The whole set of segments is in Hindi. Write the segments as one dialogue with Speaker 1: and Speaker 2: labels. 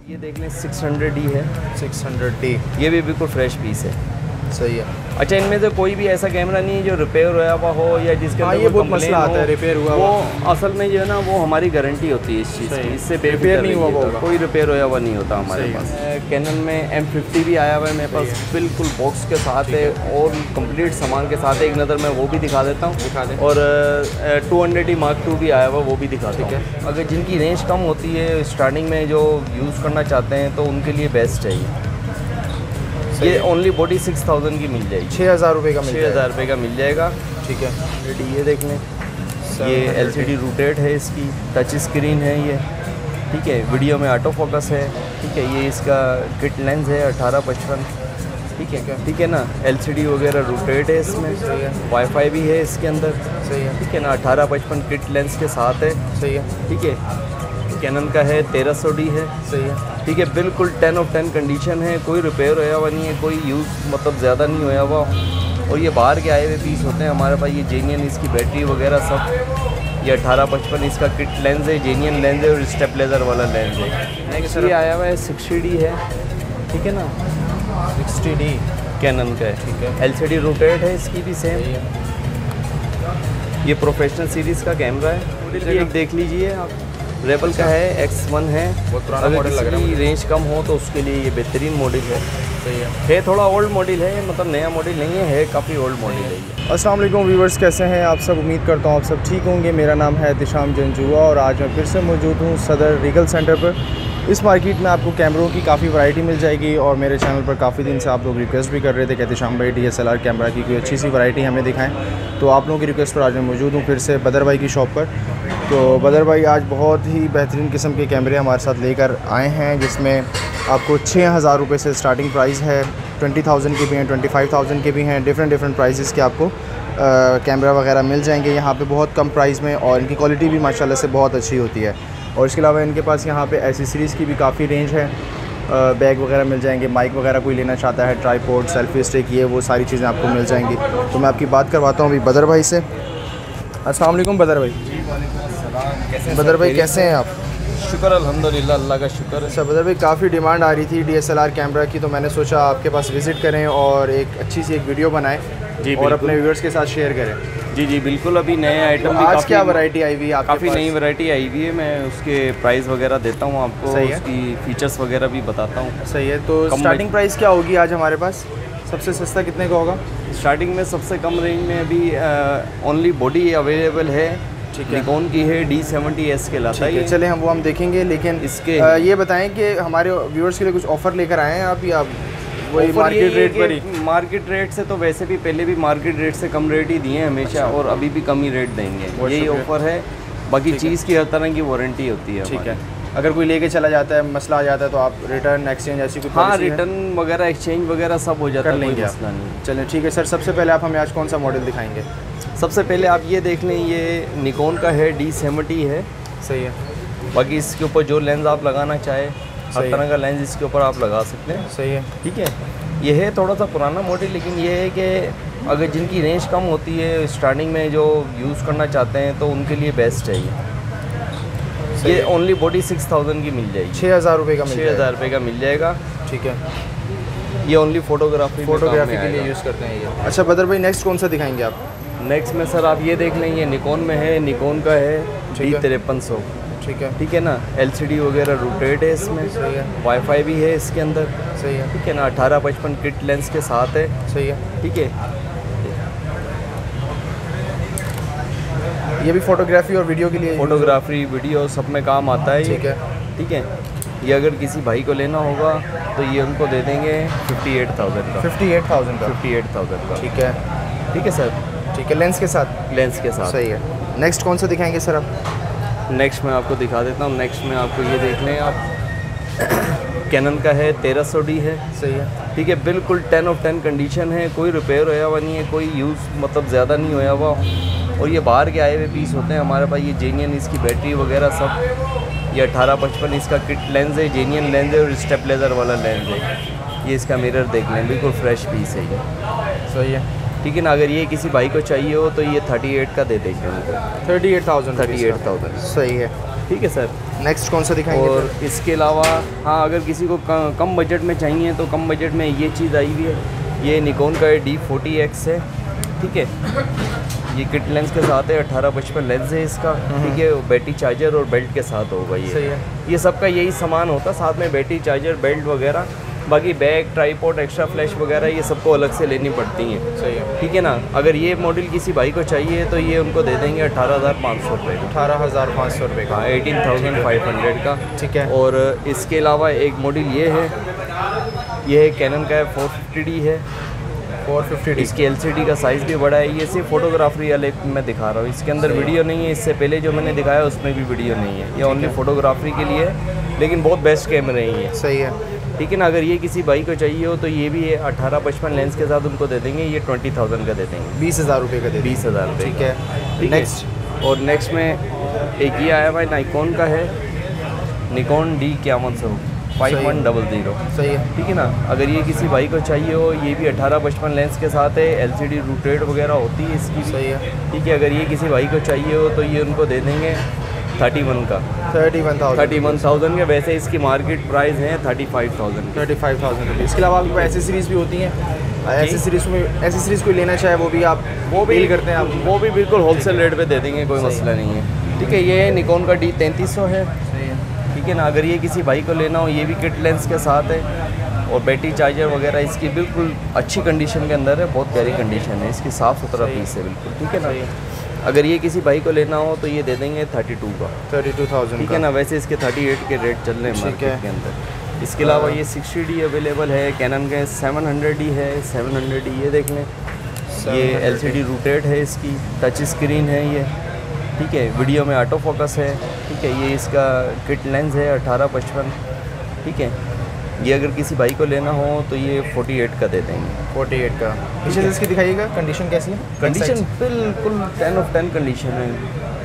Speaker 1: ये देख लें 600D है।
Speaker 2: 600D
Speaker 1: ये भी बिल्कुल फ्रेश पीस है।
Speaker 2: सही है।
Speaker 1: अच्छा, इनमें से कोई भी ऐसा कैमरा नहीं है जो रिपेयर हुआ हुआ हो या जिसके अंदर
Speaker 2: ये बहुत मसला आता है रिपेयर हुआ
Speaker 1: वो असल में जो है ना वो हमारी गारंटी होती है इस चीज़ की, इससे
Speaker 2: रिपेयर नहीं हुआ होगा,
Speaker 1: कोई रिपेयर हुआ हुआ नहीं होता हमारे पास। कैनन में M50 भी आया हुआ है मेरे पास, बिल्कुल बॉक्स के साथ है और कंप्लीट सामान के साथ है। एक नज़र मैं वो भी दिखा देता हूँ और 200D Mark II भी आया हुआ, वो भी दिखा देता हूँ। अगर जिनकी रेंज कम होती है स्टार्टिंग में जो यूज़ करना चाहते हैं तो उनके लिए बेस्ट है ये ओनली बॉडी 6000 की मिल जाएगी।
Speaker 2: 6000 रुपये का
Speaker 1: 6000 रुपये का मिल जाएगा।
Speaker 2: ठीक है।
Speaker 1: ये देख लें, ये LCD रोटेट है, इसकी टच स्क्रीन है ये, ठीक है। वीडियो में ऑटो फोकस है, ठीक है। ये इसका किट लेंस है 1855, ठीक है ना। LCD वगैरह रोटेट है इसमें, वाईफाई भी है इसके अंदर,
Speaker 2: सही है,
Speaker 1: ठीक है ना। 1855 किट लेंस के साथ है,
Speaker 2: सही है,
Speaker 1: ठीक है। कैनन का है 1300D है,
Speaker 2: सही है,
Speaker 1: ठीक है। बिल्कुल 10 ऑफ 10 कंडीशन है, कोई रिपेयर होया हुआ नहीं है, कोई यूज़ मतलब ज़्यादा नहीं होया हुआ। और ये बाहर के आए हुए पीस होते हैं हमारे पास। ये जेन्यन इसकी बैटरी वगैरह सब, ये 1855 इसका किट लेंस है, जेन्यन लेंस है और स्टेबलाइजर वाला लेंस है। नेक्स्ट ये आया हुआ है 60D है, ठीक है ना।
Speaker 2: 60D
Speaker 1: कैनन का है,
Speaker 2: ठीक है।
Speaker 1: LCD रोटेट है, इसकी भी सेम। ये प्रोफेशनल सीरीज़ का कैमरा है, एक देख लीजिए आप। रेबल का है, X1 है।
Speaker 2: अगर
Speaker 1: किसी रेंज कम हो तो उसके लिए ये बेहतरीन मॉडल है।
Speaker 2: सही है।
Speaker 1: थोड़ा ओल्ड मॉडल है, मतलब नया मॉडल नहीं है काफ़ी ओल्ड मॉडल है ये।
Speaker 2: अस्सलाम वालेकुम व्यूवर्स, कैसे हैं आप सब? उम्मीद करता हूँ आप सब ठीक होंगे। मेरा नाम है एहतिशाम जंजुआ और आज मैं फिर से मौजूद हूँ सदर रीगल सेंटर पर। इस मार्केट में आपको कैमरों की काफ़ी वैरायटी मिल जाएगी और मेरे चैनल पर काफ़ी दिन से आप लोग रिक्वेस्ट भी कर रहे थे कि एहतिशाम भाई DSLR कैमरा की कोई अच्छी सी वैरायटी हमें दिखाएं। तो आप लोगों की रिक्वेस्ट पर आज मैं मौजूद हूँ फिर से बदर भाई की शॉप पर। तो बदर भाई आज बहुत ही बेहतरीन किस्म के कैमरे हमारे साथ लेकर आए हैं, जिसमें आपको 6000 रुपये से स्टार्टिंग प्राइस है, 20,000 के भी हैं, 25,000 के भी हैं। डिफरेंट प्राइसेस के आपको कैमरा वगैरह मिल जाएंगे यहाँ पे बहुत कम प्राइस में, और इनकी क्वालिटी भी माशाल्लाह से बहुत अच्छी होती है। और इसके अलावा इनके पास यहाँ पे एसेसरीज़ की भी काफ़ी रेंज है। बैग वगैरह मिल जाएंगे, माइक वगैरह कोई लेना चाहता है, ट्राईपोड, सेल्फी स्टिक, ये वो सारी चीज़ें आपको मिल जाएंगी। तो मैं आपकी बात करवाता हूँ अभी बदर भाई से। अस्सलाम वालेकुम बदर भाई। बदर भाई कैसे हैं आप?
Speaker 1: शुक्र अल्हम्दुलिल्लाह, अल्लाह का शुक्र है।
Speaker 2: अच्छा बदर भाई, काफ़ी डिमांड आ रही थी DSLR कैमरा की, तो मैंने सोचा आपके पास विज़िट करें और एक अच्छी सी एक वीडियो बनाएं और अपने व्यूअर्स के साथ शेयर करें।
Speaker 1: जी बिल्कुल। अभी नए आइटम
Speaker 2: तो आज क्या वैरायटी आई हुई है आपके
Speaker 1: काफ़ी
Speaker 2: पास?
Speaker 1: नई वैरायटी आई हुई है, मैं उसके प्राइस वगैरह देता हूँ आपको,
Speaker 2: सही है।
Speaker 1: उसकी फीचर्स वगैरह भी बताता हूँ।
Speaker 2: सही है। तो स्टार्टिंग प्राइस क्या होगी आज हमारे पास? सबसे सस्ता कितने का होगा?
Speaker 1: स्टार्टिंग में सबसे कम रेंज में अभी ओनली बॉडी अवेलेबल है,
Speaker 2: ठीक है।
Speaker 1: निकॉन की है, D70S कहलाता है।
Speaker 2: चले हम देखेंगे, लेकिन
Speaker 1: इसके
Speaker 2: ये बताएं कि हमारे व्यूअर्स के लिए कुछ ऑफ़र लेकर आए हैं आप, या वही मार्केट रेट पर ही?
Speaker 1: मार्केट रेट से तो वैसे भी पहले भी मार्केट रेट से कम रेट ही दिए हैं हमेशा। अच्छा। और अभी भी कम ही रेट देंगे, यही ऑफ़र है। बाकी चीज़ की हर तरह की वारंटी होती है।
Speaker 2: ठीक है। अगर कोई लेके चला जाता है, मसला आ जाता है, तो आप रिटर्न एक्सचेंज ऐसी कुछ?
Speaker 1: हाँ, रिटर्न वगैरह एक्सचेंज वगैरह सब हो जाता है, कोई मसला नहीं।
Speaker 2: चलें ठीक है सर, सबसे पहले आप हमें आज कौन सा मॉडल दिखाएंगे?
Speaker 1: सबसे पहले आप ये देख लें, ये निकॉन का है, D70 है।
Speaker 2: सही है।
Speaker 1: बाकी इसके ऊपर जो लेंस आप लगाना चाहे हर तरह का लेंस इसके ऊपर आप लगा सकते हैं।
Speaker 2: सही है।
Speaker 1: ठीक है। ये है थोड़ा सा पुराना मॉडल, लेकिन ये है कि अगर जिनकी रेंज कम होती है स्टार्टिंग में जो यूज़ करना चाहते हैं तो उनके लिए बेस्ट है ये ओनली बॉडी 6000 की मिल जाएगी।
Speaker 2: 6000 रुपये का?
Speaker 1: 6000 रुपये का मिल जाएगा।
Speaker 2: ठीक है।
Speaker 1: ये ओनली फोटोग्राफी
Speaker 2: के लिए यूज़ करते हैं ये। अच्छा बदर भाई, नेक्स्ट कौन सा दिखाएंगे आप?
Speaker 1: नेक्स्ट में सर आप ये देख लें, ये निकॉन में है, निकॉन का है D5300।
Speaker 2: ठीक है।
Speaker 1: ठीक है ना। LCD वगैरह रोटेट है इसमें,
Speaker 2: सही है।
Speaker 1: वाईफाई भी है इसके अंदर,
Speaker 2: सही है,
Speaker 1: ठीक है ना। 1855 किट लेंस के साथ है,
Speaker 2: सही है,
Speaker 1: ठीक है।
Speaker 2: ये भी फोटोग्राफी और वीडियो के लिए?
Speaker 1: फोटोग्राफी वीडियो सब में काम आता है।
Speaker 2: ठीक है।
Speaker 1: ठीक है। ये अगर किसी भाई को लेना होगा तो ये उनको दे देंगे 58,000 का।
Speaker 2: 58,000 का?
Speaker 1: 58,000 का।
Speaker 2: ठीक है।
Speaker 1: ठीक है सर।
Speaker 2: ठीक है, लेंस के साथ?
Speaker 1: लेंस के साथ।
Speaker 2: सही है। नेक्स्ट कौन सा दिखाएंगे सर आप?
Speaker 1: नेक्स्ट मैं आपको दिखा देता हूँ। नेक्स्ट में आपको ये देख लें आप, कैनन का है, 1300D है।
Speaker 2: सही है।
Speaker 1: ठीक है। बिल्कुल 10 ऑफ 10 कंडीशन है, कोई रिपेयर होया हुआ नहीं है, कोई यूज़ मतलब ज़्यादा नहीं होया हुआ। और ये बाहर के आए हुए पीस होते हैं हमारे पास। ये जेन्यन इसकी बैटरी वगैरह सब, ये 1855 इसका किट लेंस है, जेन्यन लेंस है और स्टेबलाइजर वाला लेंस है। ये इसका मिरर देख लें, बिल्कुल फ्रेश पीस है ये।
Speaker 2: सही है।
Speaker 1: ठीक है ना। अगर ये किसी भाई को चाहिए हो तो ये 38 का दे देंगे उनको।
Speaker 2: 38,000?
Speaker 1: 38,000।
Speaker 2: सही है।
Speaker 1: ठीक है सर।
Speaker 2: नेक्स्ट कौन सा दिखाएंगे?
Speaker 1: और इसके अलावा हाँ, अगर किसी को कम बजट में चाहिए तो कम बजट में ये चीज़ आई हुई है। ये निकॉन का D40X है, ठीक है। ये किट लेंस के साथ है, 18-55 लेंस है इसका, ठीक है। बैटरी चार्जर और बेल्ट के साथ होगा ये।
Speaker 2: सही है।
Speaker 1: ये सबका यही सामान होता है, साथ में बैटरी चार्जर, बेल्ट वगैरह। बाकी बैग, ट्राईपॉड, एक्स्ट्रा फ्लैश वगैरह ये सबको अलग से लेनी पड़ती हैं।
Speaker 2: सही है,
Speaker 1: ठीक है ना। अगर ये मॉडल किसी भाई को चाहिए तो ये उनको दे देंगे 18,500 रुपये का।
Speaker 2: 18,500 रुपये का।
Speaker 1: हाँ, 18,500 का,
Speaker 2: ठीक है।
Speaker 1: और इसके अलावा एक मॉडल ये है, ये है कैनन का है, 450D है।
Speaker 2: 450D।
Speaker 1: इसकी LCD का साइज़ भी बड़ा है। ये सिर्फ फोटोग्राफरी वाले मैं दिखा रहा हूँ, इसके अंदर वीडियो नहीं है। इससे पहले जो मैंने दिखाया उसमें भी वीडियो नहीं है, ये ओनली फोटोग्राफरी के लिए है, लेकिन बहुत बेस्ट कैमरे ही है।
Speaker 2: सही है,
Speaker 1: ठीक है ना। अगर ये किसी भाई को चाहिए हो तो ये भी है, 18-55 लेंस के साथ उनको दे देंगे। ये 20,000 का दे देंगे,
Speaker 2: 20,000 रुपये का दे देंगे।
Speaker 1: 20,000 रुपये,
Speaker 2: ठीक है।
Speaker 1: ठीक
Speaker 2: नेक्स्ट
Speaker 1: है। और नेक्स्ट में एक ये आया भाई, निकॉन का है, निकॉन D5100 5100।
Speaker 2: सही है,
Speaker 1: ठीक है ना। अगर ये किसी भाई को चाहिए हो, ये भी 18-55 लेंस के साथ है, LCD रोटेट वगैरह होती है इसकी भी।
Speaker 2: सही है,
Speaker 1: ठीक है। अगर ये किसी भाई को चाहिए हो तो ये उनको दे देंगे 31 का, 31,000 के। वैसे इसकी मार्केट प्राइस है 35,000।
Speaker 2: 35,000 रुपये। इसके अलावा आपके पास एसेसरीज़ भी होती हैं? एसेसरीज़ कोई लेना चाहे वो भी आप डील करते हैं आप?
Speaker 1: वो भी बिल्कुल होलसेल रेट पे दे देंगे, कोई मसला नहीं है। ठीक है। ये निकॉन का D3300 है,
Speaker 2: सही है,
Speaker 1: ठीक है ना। अगर ये किसी भाई को लेना हो, ये भी किट लेंस के साथ है, और बैटरी चार्जर वगैरह इसकी बिल्कुल अच्छी कंडीशन के अंदर है, बहुत प्यारी कंडीशन है इसकी, साफ़ सुथरा पीस है बिल्कुल, ठीक है ना। अगर ये किसी भाई को लेना हो तो ये दे देंगे 32 का,
Speaker 2: 32,000,
Speaker 1: ठीक है ना। वैसे इसके 38 के रेट चल रहे हैं मार्केट के अंदर। इसके अलावा ये 60D अवेलेबल है, कैनन के 700D है, 700D ये देख लें। ये LCD रोटेट है, इसकी टच स्क्रीन है ये, ठीक है। वीडियो में ऑटो फोकस है, ठीक है। ये इसका किट लेंस है 18-55, ठीक है। ये अगर किसी भाई को लेना हो तो ये 48 का दे देंगे,
Speaker 2: 48 का। पीछे इसकी दिखाइएगा, कंडीशन कैसी है?
Speaker 1: कंडीशन बिल्कुल 10 of 10 कंडीशन है,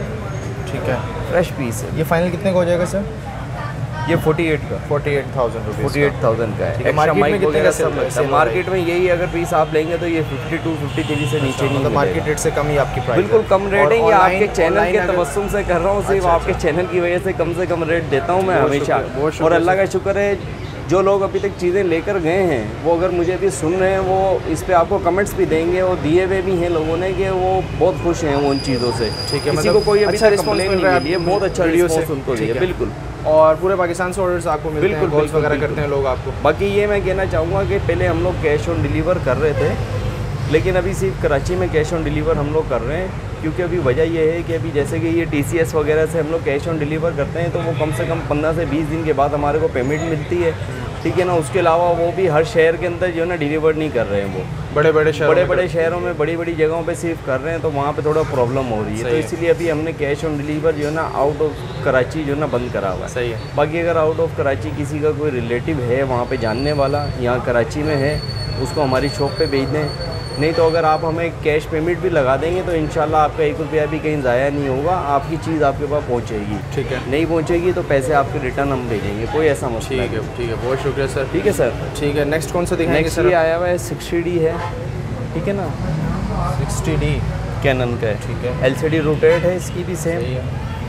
Speaker 2: ठीक है,
Speaker 1: फ्रेश पीस है।
Speaker 2: ये फाइनल कितने का हो जाएगा सर?
Speaker 1: ये 48 का,
Speaker 2: 48,000 रुपये,
Speaker 1: 48,000 का है।
Speaker 2: मार्केट में कितने का सब लगता है?
Speaker 1: मार्केट में यही अगर पीस आप लेंगे तो ये 52-53 से नीचे नहीं मिलेगा।
Speaker 2: मार्केट रेट से कम ही आपकी प्राइस?
Speaker 1: बिल्कुल कम रेट है। ये आपके चैनल के तबस्सुम से कर रहा हूँ, सिर्फ आपके चैनल की वजह से कम रेट देता हूँ मैं हमेशा। और अल्लाह का शुक्र है, जो लोग अभी तक चीज़ें लेकर गए हैं वो अगर मुझे अभी सुन रहे हैं, वो इस पे आपको कमेंट्स भी देंगे, और दिए हुए भी हैं लोगों ने कि वो बहुत खुश हैं उन चीज़ों से।
Speaker 2: ठीक है,
Speaker 1: किसी को कोई अभी
Speaker 2: अच्छा
Speaker 1: तक
Speaker 2: रिस्पॉन्स
Speaker 1: कंप्लेन
Speaker 2: मिल रहा है,
Speaker 1: नहीं है, बहुत अच्छा रिस्पॉन्स उनको दिया, बिल्कुल।
Speaker 2: और पूरे पाकिस्तान से ऑर्डर्स आपको मिलते हैं?
Speaker 1: बिल्कुल,
Speaker 2: कॉल्स वगैरह करते हैं लोग आपको?
Speaker 1: बाकी ये मैं कहना चाहूँगा कि पहले हम लोग कैश ऑन डिलीवर कर रहे थे, लेकिन अभी सिर्फ कराची में कैश ऑन डिलीवर हम लोग कर रहे हैं, क्योंकि अभी वजह ये है कि अभी जैसे कि ये TCS वगैरह से हम लोग कैश ऑन डिलीवर करते हैं तो वो कम से कम 15 से 20 दिन के बाद हमारे को पेमेंट मिलती है, ठीक है ना। उसके अलावा वो भी हर शहर के अंदर जो है ना डिलीवर नहीं कर रहे हैं, वो बड़े शहरों में बड़ी जगहों पे सिर्फ कर रहे हैं, तो वहाँ पे थोड़ा प्रॉब्लम हो रही है। तो इसीलिए अभी हमने कैश ऑन डिलीवर जो है ना आउट ऑफ कराची जो है ना बंद करा हुआ है।
Speaker 2: सही है।
Speaker 1: बाकी अगर आउट ऑफ कराची किसी का कोई रिलेटिव है वहाँ पे जानने वाला, यहाँ कराची में है, उसको हमारी शॉप पे भेज दें। नहीं तो अगर आप हमें कैश पेमेंट भी लगा देंगे तो इंशाल्लाह आपका 1 रुपया भी कहीं ज़ाया नहीं होगा, आपकी चीज़ आपके पास पहुँचेगी।
Speaker 2: ठीक है।
Speaker 1: नहीं पहुँचेगी तो पैसे आपके रिटर्न हम भेजेंगे, कोई ऐसा मसला नहीं।
Speaker 2: ठीक है, बहुत शुक्रिया सर।
Speaker 1: ठीक है सर।
Speaker 2: ठीक है, नेक्स्ट कौन सा दिखाएंगे
Speaker 1: नेक्स्ट
Speaker 2: सर?
Speaker 1: ये आया हुआ है 60D है, ठीक है ना।
Speaker 2: 60D
Speaker 1: कैनन का है,
Speaker 2: ठीक है।
Speaker 1: LCD रोटेट है, इसकी भी सेम।
Speaker 2: सही है,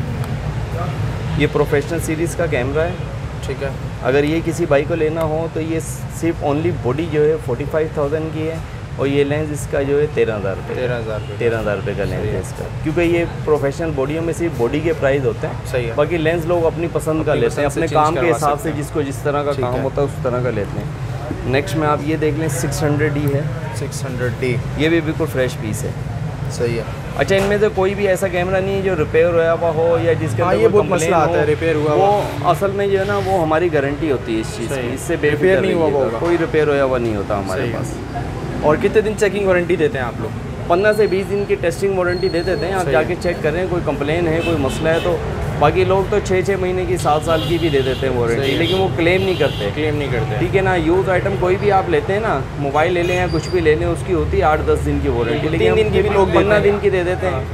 Speaker 1: ये प्रोफेशनल सीरीज़ का कैमरा है,
Speaker 2: ठीक है।
Speaker 1: अगर ये किसी भाई को लेना हो तो ये सिर्फ ओनली बॉडी जो है 45,000 की है, और ये लेंस इसका जो है 13,000 रुपये, 13,000 रुपये का लेंस है इसका, क्योंकि ये प्रोफेशनल बॉडियों में सिर्फ बॉडी के प्राइस होते हैं।
Speaker 2: सही है।
Speaker 1: बाकी लेंस लोग अपनी पसंद का लेते हैं, अपने काम के हिसाब से, जिसको जिस तरह का काम होता है उस तरह का लेते हैं। नेक्स्ट में आप ये देख लें 600D है,
Speaker 2: 600D,
Speaker 1: ये भी बिल्कुल फ्रेश पीस है।
Speaker 2: सही है।
Speaker 1: अच्छा, इनमें से कोई भी ऐसा कैमरा नहीं है जो रिपेयर हुआ हुआ हो या जिसके अंदर
Speaker 2: ये बहुत मसला आता है, रिपेयर हुआ
Speaker 1: वो असल में जो है ना वो हमारी गारंटी होती है इस चीज़ की, इससे
Speaker 2: रिपेयर नहीं हुआ होगा,
Speaker 1: कोई रिपेयर हुआ नहीं होता हमारे पास।
Speaker 2: और कितने दिन चेकिंग वारंटी देते हैं आप लोग?
Speaker 1: 15 से 20 दिन की टेस्टिंग वारंटी दे देते हैं, आप जाके चेक करें, कोई कंप्लेन है, कोई मसला है तो। बाकी लोग तो 6-6 महीने की, 7 साल की भी दे देते हैं वारंटी, लेकिन वो क्लेम नहीं करते। ठीक है ना। यूज़ आइटम कोई भी आप लेते हैं ना, मोबाइल ले लें या कुछ भी ले लें, उसकी होती है 8-10 दिन की वारंटी, लेकिन
Speaker 2: 3 दिन की भी लोग
Speaker 1: 15 दिन की दे देते हैं।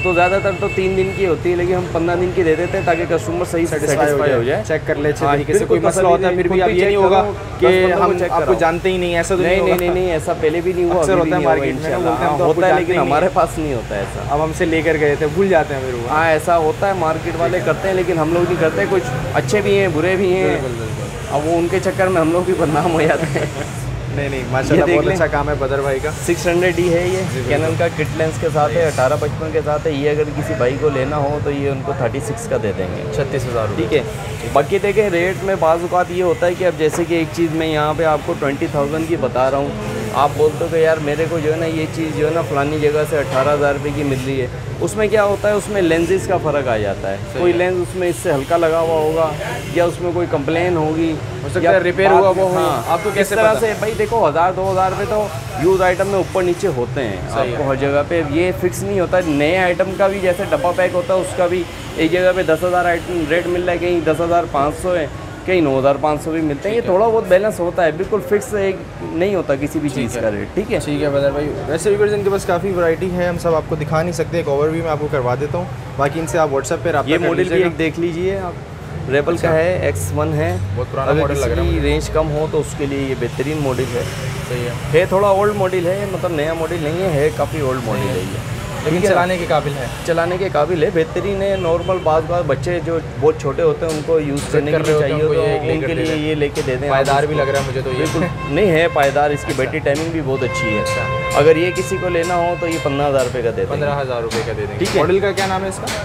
Speaker 1: तो ज़्यादातर तो 3 दिन की होती है, लेकिन हम 15 दिन की दे देते हैं ताकि कस्टमर सही सेटिस्फाई हो जाए,
Speaker 2: चेक कर ले अच्छे
Speaker 1: हाँ,
Speaker 2: तरीके से। कोई मसला होता है फिर भी आप ये नहीं होगा कि हम आपको जानते ही नहीं, ऐसा तो
Speaker 1: नहीं, ऐसा पहले भी नहीं हुआ,
Speaker 2: अक्सर होता है मार्केट में,
Speaker 1: होता है, लेकिन हमारे पास नहीं होता है ऐसा।
Speaker 2: अब हमसे लेकर गए थे, भूल जाते हैं फिर।
Speaker 1: हाँ, ऐसा होता है, मार्केट वाले करते हैं, लेकिन हम लोग नहीं करते। कुछ अच्छे भी हैं, बुरे भी हैं, अब वो उनके चक्कर में हम लोग भी बदनाम हो जाते हैं।
Speaker 2: नहीं माशाल्लाह बहुत अच्छा काम है बदर भाई का।
Speaker 1: 600D है ये, कैनन का किट लेंस के साथ है, 1855 के साथ है। ये अगर किसी भाई को लेना हो तो ये उनको 36 का दे देंगे,
Speaker 2: 36,000।
Speaker 1: ठीक है। बाकी देखें रेट में बाज़ औक़ात ये होता है कि अब जैसे कि एक चीज़ मैं यहाँ पे आपको 20,000 की बता रहा हूँ, आप बोलते हो कि यार मेरे को जो है ना ये चीज़ जो है ना फलानी जगह से 18,000 रुपये की मिल रही है, उसमें क्या होता है, उसमें लेंसेज का फ़र्क आ जाता है। कोई लेंस उसमें इससे हल्का लगा हुआ होगा, या उसमें कोई कंप्लेन होगी,
Speaker 2: हो सकता है रिपेयर हुआ वो।
Speaker 1: हाँ,
Speaker 2: आपको
Speaker 1: किस तरह से भाई देखो 1,000-2,000 रुपये तो यूज़ आइटम में ऊपर नीचे होते हैं आपको हर जगह पे, ये फिक्स नहीं होता। नए आइटम का भी जैसे डब्बा पैक होता है उसका भी एक जगह पे 10,000 आइटम रेट मिल रहा है, कहीं 10,500 है, कहीं 9,500 भी मिलते हैं। ये थोड़ा बहुत बैलेंस होता है, बिल्कुल फिक्स एक नहीं होता किसी भी चीज़ का रेट, ठीक है।
Speaker 2: ठीक है बदर भाई, वैसे भी इनके पास काफ़ी वैरायटी है, हम सब आपको दिखा नहीं सकते, एक ओवरव्यू मैं आपको करवा देता हूँ, बाकी इनसे आप व्हाट्सएप पे रब्ता
Speaker 1: ये
Speaker 2: कर
Speaker 1: मॉडल भी
Speaker 2: लीजिएगा।
Speaker 1: एक देख लीजिए आप, रेबल का है, X1 है,
Speaker 2: बहुत पुराना मॉडल लग रहा है।
Speaker 1: रेंज कम हो तो उसके लिए ये बेहतरीन मॉडल है।
Speaker 2: सही है
Speaker 1: थोड़ा ओल्ड मॉडल है, मतलब नया मॉडल नहीं है काफ़ी ओल्ड मॉडल है ये,
Speaker 2: लेकिन चलाने के काबिल है,
Speaker 1: चलाने के काबिल है, बेहतरीन है। नॉर्मल बात बच्चे जो बहुत छोटे होते हैं उनको यूज़ करने के लिए चाहिए तो उनके लिए ये लेके दे दें।
Speaker 2: पायदार भी लग रहा है मुझे तो ये।
Speaker 1: बिल्कुल नहीं है पायदार, इसकी बैटरी टाइमिंग भी बहुत अच्छी है। अगर ये किसी को लेना हो तो ये 15,000 रुपये का दे दें,
Speaker 2: 15,000 रुपये का दे देंगे।
Speaker 1: ठीक है।
Speaker 2: मॉडल का क्या नाम है इसका?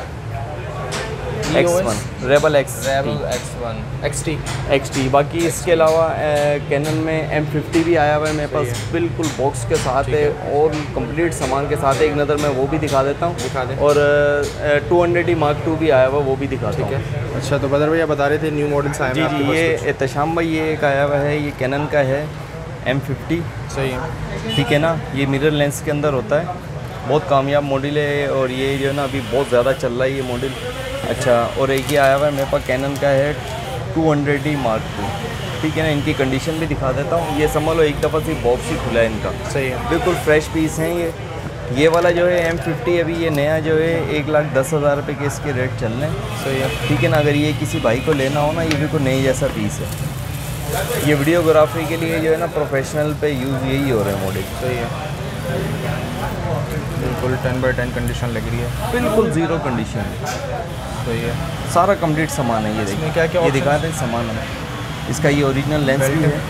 Speaker 1: X1 rebel
Speaker 2: X1 XT।
Speaker 1: बाकी इसके अलावा कैनन में M50 भी आया हुआ है मेरे पास, बिल्कुल बॉक्स के साथ है और कंप्लीट सामान के साथ है। एक नज़र मैं वो भी दिखा देता हूँ,
Speaker 2: दिखा दें।
Speaker 1: और 200D Mark II भी आया हुआ, वो भी दिखाता हूँ।
Speaker 2: अच्छा, तो बदर भैया बता रहे थे न्यू मॉडल्स आए हैं।
Speaker 1: जी, ये एहतशाम भाई ये एक आया हुआ है, ये कैनन का है M50।
Speaker 2: सही है,
Speaker 1: ठीक है ना। ये मिरर लेंस के अंदर होता है, बहुत कामयाब मॉडल है, और ये जो है ना अभी बहुत ज़्यादा चल रहा है ये मॉडल। अच्छा, और एक ये आया हुआ है मेरे पास कैनन का है 200D Mark II, ठीक है ना। इनकी कंडीशन भी दिखा देता हूँ। ये समझ लो एक दफ़ा से बॉक्स ही खुला है इनका।
Speaker 2: सही है,
Speaker 1: बिल्कुल फ्रेश पीस हैं ये वाला जो है M50 अभी ये नया जो है 1,10,000 रुपये के इसके रेट चल रहे हैं।
Speaker 2: सही है,
Speaker 1: ठीक है ना। अगर ये किसी भाई को लेना हो ना, ये बिल्कुल नई जैसा पीस है। ये वीडियोग्राफी के लिए जो है ना प्रोफेशनल पे यूज़ यही हो रहा है मॉडल।
Speaker 2: सही है, बिल्कुल 10/10 कंडीशन लग रही है,
Speaker 1: बिल्कुल ज़ीरो कंडीशन।
Speaker 2: सही है,
Speaker 1: सारा कंप्लीट सामान है। ये देखिए
Speaker 2: क्या
Speaker 1: ये दिखाते हैं सामान है इसका। ये ओरिजिनल लेंस भी है,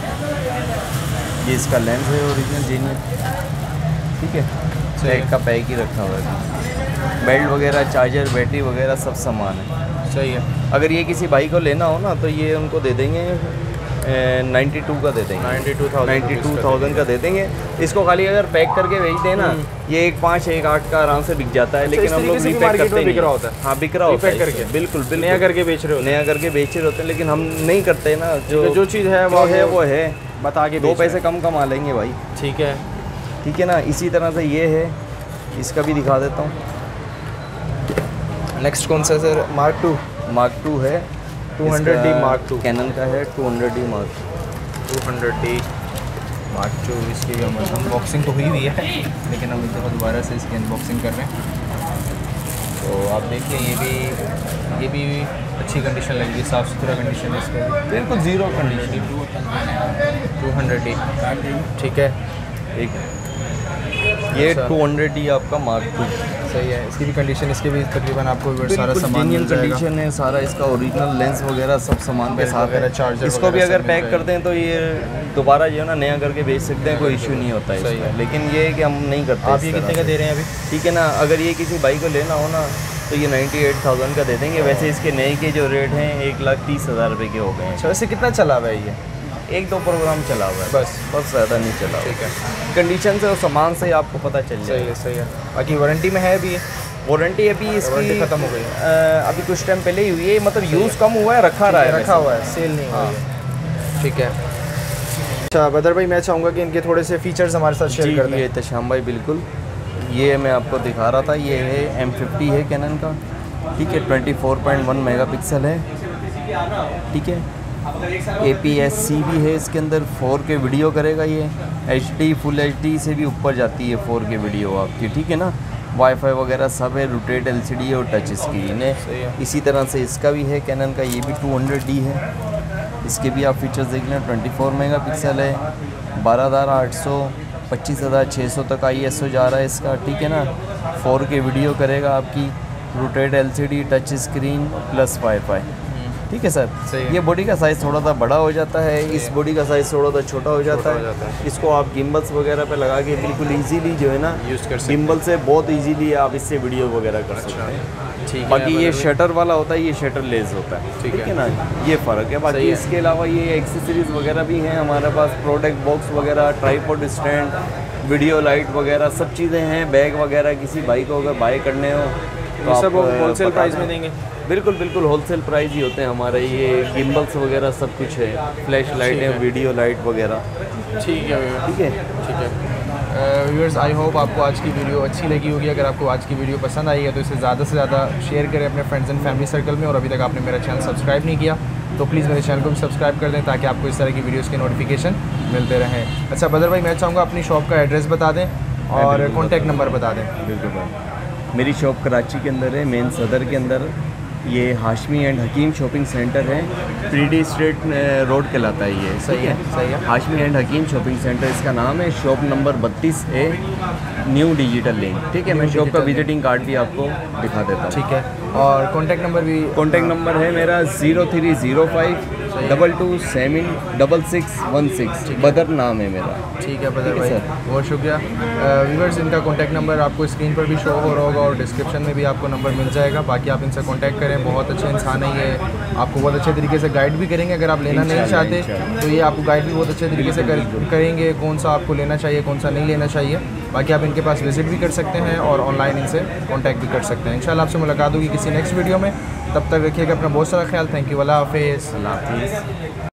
Speaker 1: ये इसका लेंस है ओरिजिनल जेन्युइन, ठीक है। बैग का पैक ही रखा हुआ है, बेल्ट वगैरह, चार्जर, बैटरी वगैरह सब सामान है।
Speaker 2: सही है।
Speaker 1: अगर ये किसी भाई को लेना हो ना तो ये उनको दे देंगे 92 का दे देंगे, 92,000 का दे देंगे। इसको खाली अगर पैक करके बेच दें ना, ये 1,500 1,800 का आराम से बिक जाता है। लेकिन हम लोग रीपैक करते हैं,
Speaker 2: बिक रहा होता है।
Speaker 1: हाँ, बिक रहा होता है
Speaker 2: करके,
Speaker 1: बिल्कुल
Speaker 2: नया करके बेच रहे हो,
Speaker 1: नया करके बेच रहे होते हैं, लेकिन हम नहीं करते ना। जो
Speaker 2: चीज़ है वो
Speaker 1: है
Speaker 2: बता के
Speaker 1: 2 पैसे कम कमा लेंगे भाई,
Speaker 2: ठीक है।
Speaker 1: ठीक है ना। इसी तरह से ये है, इसका भी दिखा देता हूँ।
Speaker 2: नेक्स्ट कौन सा सर? Mark II
Speaker 1: है,
Speaker 2: 200D Mark II
Speaker 1: कैनन का है, 200D Mark
Speaker 2: II। इसकी भी अनबॉक्सिंग तो हुई हुई है, लेकिन हम एक दफ़ा दोबारा से इसकी अनबॉक्सिंग कर रहे हैं। तो आप देखिए ये भी अच्छी कंडीशन लग रही है, साफ़ सुथरा कंडीशन है इसका भी,
Speaker 1: बिल्कुल ज़ीरो कंडीशन।
Speaker 2: 200D, ठीक है।
Speaker 1: एक ये 200D आपका Mark II,
Speaker 2: सही है। इसकी भी कंडीशन, इसके भी तकरीबन आपको सारा सामान मिल जाएगा।
Speaker 1: कंडीशन है सारा, इसका ओरिजिनल लेंस वगैरह सब सामान के साथ है।
Speaker 2: चार्जर
Speaker 1: इसको भी अगर पैक कर दें तो ये दोबारा जो है ना नया करके बेच सकते हैं, कोई इशू नहीं होता है इसका। लेकिन ये है कि हम नहीं करते।
Speaker 2: आप ये कितने का दे रहे हैं अभी? ठीक
Speaker 1: है ना। अगर ये किसी भाई को लेना हो ना तो ये 98,000 का दे देंगे। वैसे इसके नए के जो रेट हैं 1,30,000 रुपये के हो गए हैं।
Speaker 2: अच्छा, वैसे कितना चला हुआ है ये?
Speaker 1: 1-2 प्रोग्राम चला हुआ है बस ज़्यादा नहीं चला।
Speaker 2: ठीक है।
Speaker 1: कंडीशन से और सामान से आपको पता चल जाएगा।
Speaker 2: सही है। बाकी वारंटी में है भी?
Speaker 1: वारंटी अभी इसकी
Speaker 2: ख़त्म हो गई है,
Speaker 1: अभी कुछ टाइम पहले ही हुई है, मतलब यूज़ कम हुआ है, रखा हुआ है,
Speaker 2: सेल नहीं हुआ है। ठीक है। अच्छा बदर भाई, मैं चाहूँगा कि इनके थोड़े से फीचर्स हमारे साथ शेयर कर दें।
Speaker 1: ये तशाम भाई बिल्कुल, ये मैं आपको दिखा रहा था। ये है M50 है कैनन का, ठीक है। 24.1 मेगापिक्सल है, ठीक है। APS-C भी है इसके अंदर, 4K वीडियो करेगा ये। HD फुल HD से भी ऊपर जाती है 4K वीडियो आपकी, ठीक है ना। वाईफाई वगैरह सब है, रोटेट LCD और टच स्क्रीन है। इसी तरह से इसका भी है कैनन का, ये भी 200D है। इसके भी आप फीचर्स देख लें, 24 मेगापिक्सल है, 12,800 25,600 तक ISO जा रहा है इसका, ठीक है ना। 4K वीडियो करेगा आपकी, rotate LCD touch screen plus wifi, ठीक है सर। ये बॉडी का साइज़ थोड़ा सा बड़ा हो जाता है, इस बॉडी का साइज़ थोड़ा सा छोटा हो जाता है। इसको आप गिम्बल्स वगैरह पे लगा के बिल्कुल इजीली जो है ना यूज़ कर सकते हैं। गिम्बल से बहुत इजीली आप इससे वीडियो वगैरह कर सकते हैं। ठीक है। बाकी ये शटर वाला होता है, ये शटर लेस होता है, ठीक है ना, ये फ़र्क है। बाकी इसके अलावा ये एक्सेसरीज़ वगैरह भी हैं हमारे पास, प्रोडक्ट बॉक्स वगैरह, ट्राईपॉड स्टैंड, वीडियो लाइट वगैरह सब चीज़ें हैं। बैग वगैरह किसी बाइक को अगर बाय करने हो तो
Speaker 2: सब होलसेल प्राइस में देंगे?
Speaker 1: बिल्कुल बिल्कुल होलसेल प्राइस ही होते हैं हमारे। ये गिम्बल्स वगैरह सब कुछ है, फ्लैश लाइट है, वीडियो लाइट वगैरह,
Speaker 2: ठीक है,
Speaker 1: ठीक है,
Speaker 2: ठीक है। व्यूअर्स, आई होप आपको आज की वीडियो अच्छी लगी होगी। अगर आपको आज की वीडियो पसंद आई है तो इसे ज़्यादा से ज़्यादा शेयर करें अपने फ्रेंड्स एंड फैमिली सर्कल में। और अभी तक आपने मेरा चैनल सब्सक्राइब नहीं किया तो प्लीज़ मेरे चैनल को भी सब्सक्राइब कर दें ताकि आपको इस तरह की वीडियोज़ के नोटिफिकेशन मिलते रहें। अच्छा बदर भाई, मैं चाहूँगा अपनी शॉप का एड्रेस बता दें और कॉन्टैक्ट नंबर बता दें।
Speaker 1: बिल्कुल भाई, मेरी शॉप कराची के अंदर है, मेन सदर के अंदर। ये Hashmi and Hakeem shopping centre है, प्रीडी स्ट्रीट रोड कहलाता है ये।
Speaker 2: सही है, सही है।
Speaker 1: Hashmi and Hakeem shopping centre इसका नाम है। शॉप नंबर 32 है, न्यू डिजिटल लेन, ठीक है। मैं शॉप का विजिटिंग कार्ड भी आपको दिखा देता हूँ,
Speaker 2: ठीक है। और कॉन्टैक्ट नंबर भी?
Speaker 1: कॉन्टैक्ट नंबर है मेरा 0305 22761616। बदर नाम है मेरा,
Speaker 2: ठीक है बदर भाई, बहुत शुक्रिया। व्यूअर्स, इनका कॉन्टैक्ट नंबर आपको स्क्रीन पर भी शो हो रहा होगा और डिस्क्रिप्शन में भी आपको नंबर मिल जाएगा। बाकी आप इनसे कॉन्टैक्ट करें, बहुत अच्छे इंसान है ये, आपको बहुत अच्छे तरीके से गाइड भी करेंगे। अगर आप लेना नहीं चाहते तो ये आपको गाइड भी बहुत अच्छे तरीके से करेंगे, कौन सा आपको लेना चाहिए, कौन सा नहीं लेना चाहिए। बाकी आप इनके पास विजिट भी कर सकते हैं और ऑनलाइन इनसे कॉन्टैक्ट भी कर सकते हैं। इंशाल्लाह आपसे मुलाकात होगी किसी नेक्स्ट वीडियो में। तब तक रखिएगा अपना बहुत सारा ख्याल। थैंक यू, अल्लाह हाफिज़।